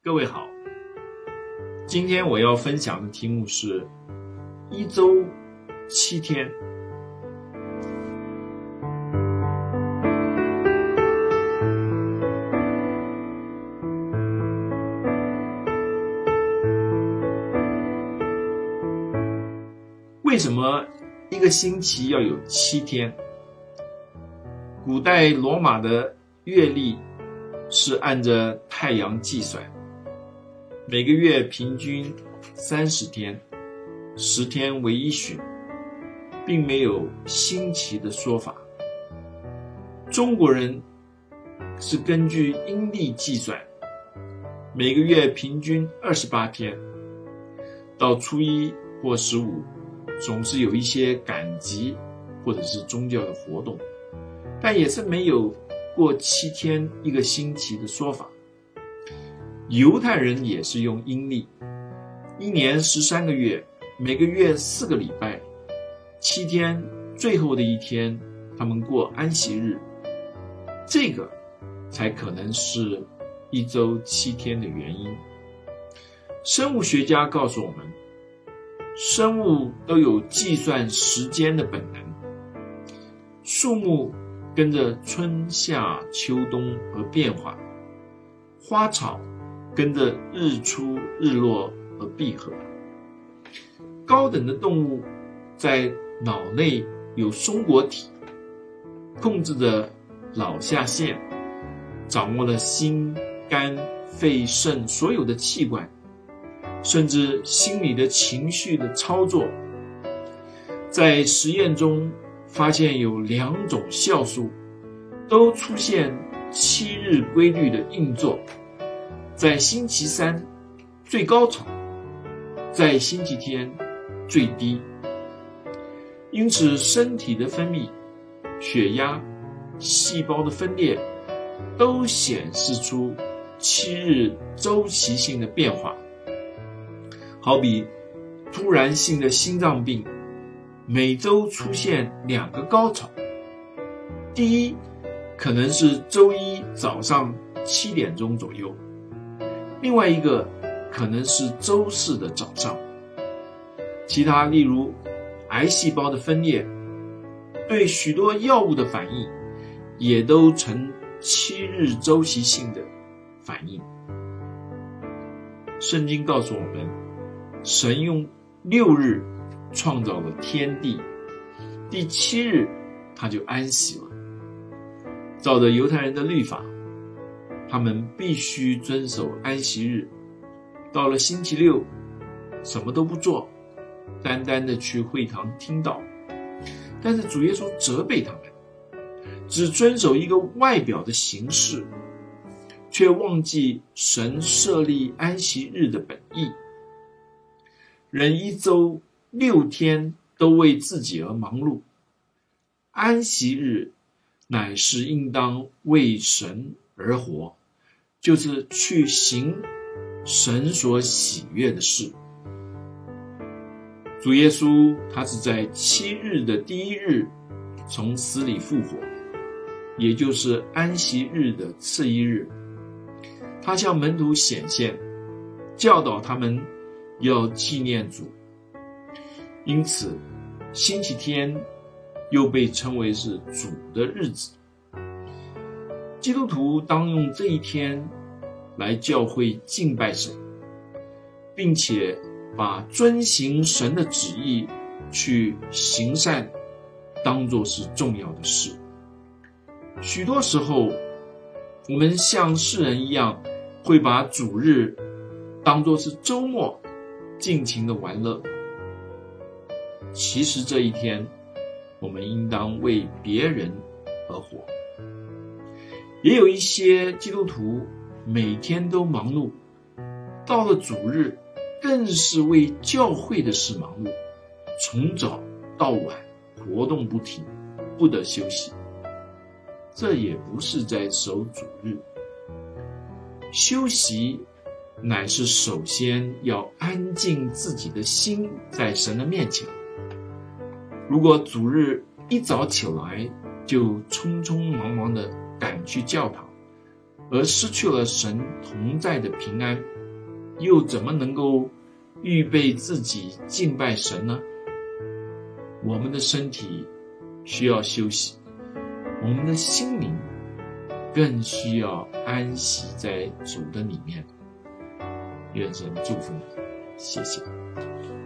各位好，今天我要分享的题目是一周7天。为什么一个星期要有7天？古代罗马的月历是按着太阳计算，每个月平均30天，10天为一旬，并没有星期的说法。中国人是根据阴历计算，每个月平均28天，到初一或15总是有一些赶集或者是宗教的活动，但也是没有过7天一个星期的说法。犹太人也是用阴历，1年13个月，每个月4个礼拜，7天最后的一天他们过安息日，这个才可能是一周7天的原因。生物学家告诉我们，生物都有计算时间的本能，树木跟着春夏秋冬而变化，花草跟着日出日落而闭合。高等的动物在脑内有松果体，控制着脑下腺，掌握了心、肝、肺、肾所有的器官，甚至心理的情绪的操作。在实验中发现有2种酵素都出现7日规律的运作，在星期3最高潮，在星期天最低。因此身体的分泌、血压、细胞的分裂都显示出7日周期性的变化。好比突然性的心脏病，每周出现2个高潮，第一可能是周一早上7点钟左右，另外一个可能是周4的早上。其他例如癌细胞的分裂，对许多药物的反应，也都呈7日周期性的反应。圣经告诉我们，神用6日创造了天地，第7日他就安息了。照着犹太人的律法，他们必须遵守安息日，到了星期6什么都不做，单单的去会堂听道。但是主耶稣责备他们，只遵守一个外表的形式，却忘记神设立安息日的本意。人一周6天都为自己而忙碌，安息日乃是应当为神而活，就是去行神所喜悦的事。主耶稣他是在7日的第1日从死里复活，也就是安息日的次1日，他向门徒显现，教导他们要纪念主。因此星期天又被称为是主的日子。基督徒当用这一天来教会敬拜神，并且把遵行神的旨意去行善当作是重要的事。许多时候我们像世人一样，会把主日当作是周末尽情的玩乐。其实这一天我们应当为别人而活。也有一些基督徒每天都忙碌，到了主日更是为教会的事忙碌，从早到晚活动不停，不得休息。这也不是在守主日。休息乃是首先要安静自己的心在神的面前。如果主日一早起来就匆匆忙忙地赶去教堂，而失去了神同在的平安， 又怎么能够预备自己敬拜神呢？我们的身体需要休息，我们的心灵更需要安息在主的里面。愿神祝福你，谢谢。